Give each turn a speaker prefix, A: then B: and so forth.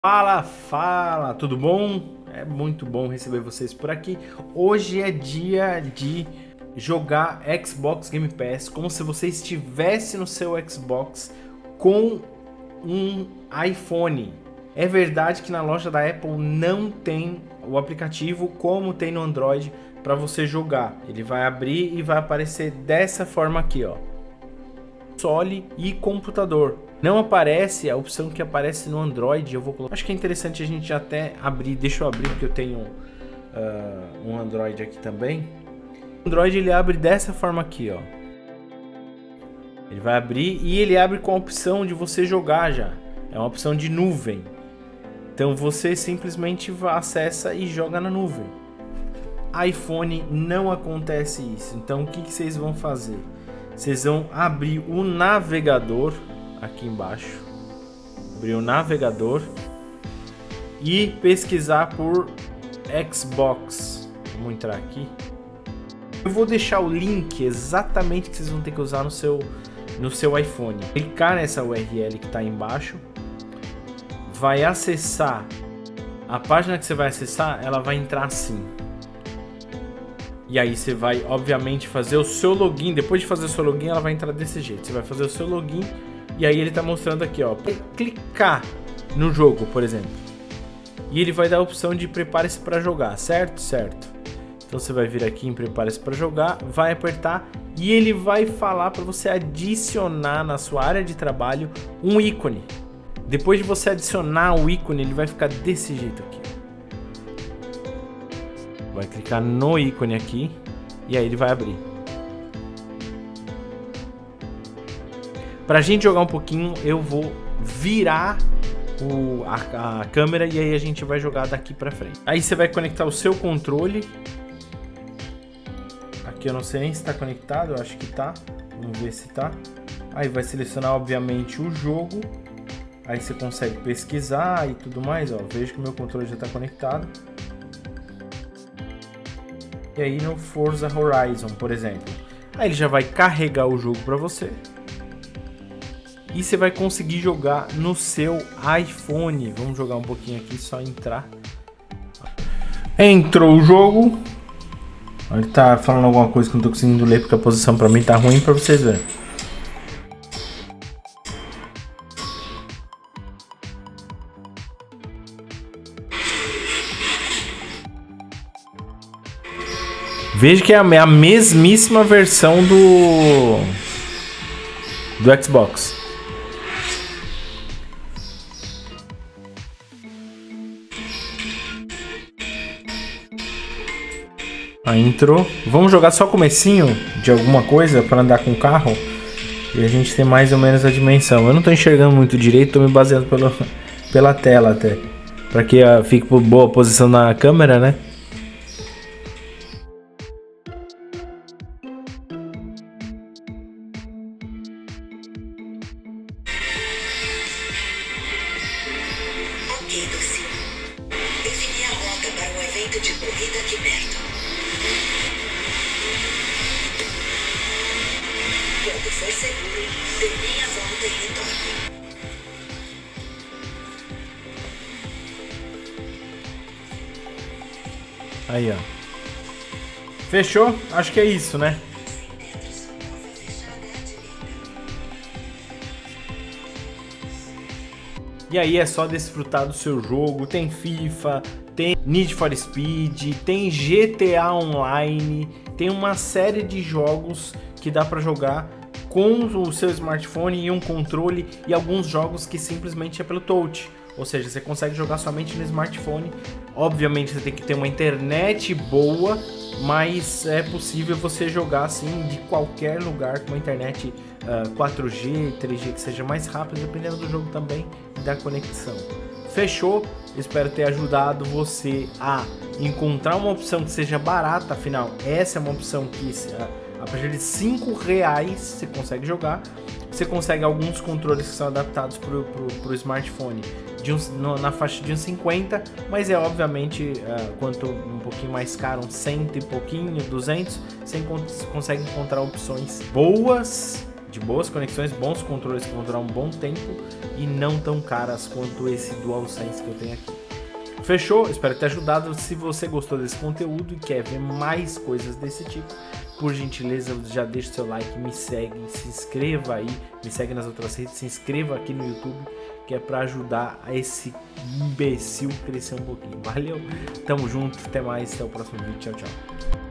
A: Fala, tudo bom? É muito bom receber vocês por aqui. Hoje é dia de jogar Xbox Game Pass como se você estivesse no seu Xbox com um iPhone. É verdade que na loja da Apple não tem o aplicativo como tem no Android para você jogar. Ele vai abrir e vai aparecer dessa forma aqui, ó. Console e computador. Não aparece a opção que aparece no Android. Eu vou colocar. Acho que é interessante a gente até abrir. Deixa eu abrir porque eu tenho um Android aqui também. O Android ele abre dessa forma aqui, ó. Ele vai abrir e ele abre com a opção de você jogar já. É uma opção de nuvem. Então você simplesmente acessa e joga na nuvem. iPhone não acontece isso. Então o que vocês vão fazer? Vocês vão abrir o navegador aqui embaixo, abrir o navegador e pesquisar por Xbox. Vamos entrar aqui. Eu vou deixar o link exatamente que vocês vão ter que usar no seu iPhone. Clicar nessa URL que está aí embaixo, vai acessar a página que você vai acessar, ela vai entrar assim. E aí você vai, obviamente, fazer o seu login. Depois de fazer o seu login, ela vai entrar desse jeito. Você vai fazer o seu login e aí ele tá mostrando aqui, ó. Clicar no jogo, por exemplo. E ele vai dar a opção de prepare-se para jogar, certo? Certo. Então você vai vir aqui em prepare-se para jogar, vai apertar e ele vai falar para você adicionar na sua área de trabalho um ícone. Depois de você adicionar o ícone, ele vai ficar desse jeito aqui. Vai clicar no ícone aqui e aí ele vai abrir. Pra gente jogar um pouquinho, eu vou virar a câmera e aí a gente vai jogar daqui pra frente. Aí você vai conectar o seu controle. Aqui eu não sei nem se tá conectado, eu acho que tá. Vamos ver se tá. Aí vai selecionar obviamente o jogo. Aí você consegue pesquisar e tudo mais, ó. Vejo que o meu controle já tá conectado. E aí no Forza Horizon, por exemplo, aí ele já vai carregar o jogo para você e você vai conseguir jogar no seu iPhone. Vamos jogar um pouquinho aqui, só entrar. Entrou o jogo. Ele tá falando alguma coisa que eu não tô conseguindo ler porque a posição para mim tá ruim, para vocês verem. Veja que é a mesmíssima versão do Xbox. Aí entrou. Vamos jogar só o comecinho de alguma coisa para andar com o carro e a gente tem mais ou menos a dimensão. Eu não estou enxergando muito direito, estou me baseando pela tela até, para que fique por boa posição na câmera, né?
B: Defini a rota para um evento de corrida aqui perto. Quando for seguro, dê meia volta e retorne.
A: Aí, ó. Fechou? Acho que é isso, né? E aí é só desfrutar do seu jogo. Tem FIFA, tem Need for Speed, tem GTA Online, tem uma série de jogos que dá para jogar com o seu smartphone e um controle, e alguns jogos que simplesmente é pelo touch. Ou seja, você consegue jogar somente no smartphone. Obviamente você tem que ter uma internet boa, mas é possível você jogar assim de qualquer lugar com uma internet 4G, 3G que seja mais rápido, dependendo do jogo também e da conexão. Fechou? Espero ter ajudado você a encontrar uma opção que seja barata. Afinal, essa é uma opção que a partir de R$5 você consegue jogar. Você consegue alguns controles que são adaptados para o smartphone na faixa de uns 50, mas é obviamente quanto um pouquinho mais caro, uns 100 e pouquinho, 200, você consegue encontrar opções boas, de boas conexões, bons controles que vão durar um bom tempo e não tão caras quanto esse DualSense que eu tenho aqui. Fechou? Espero ter ajudado. Se você gostou desse conteúdo e quer ver mais coisas desse tipo, por gentileza, já deixa o seu like, me segue, se inscreva aí, me segue nas outras redes, se inscreva aqui no YouTube, que é para ajudar a esse imbecil crescer um pouquinho. Valeu, tamo junto, até mais, até o próximo vídeo, tchau, tchau.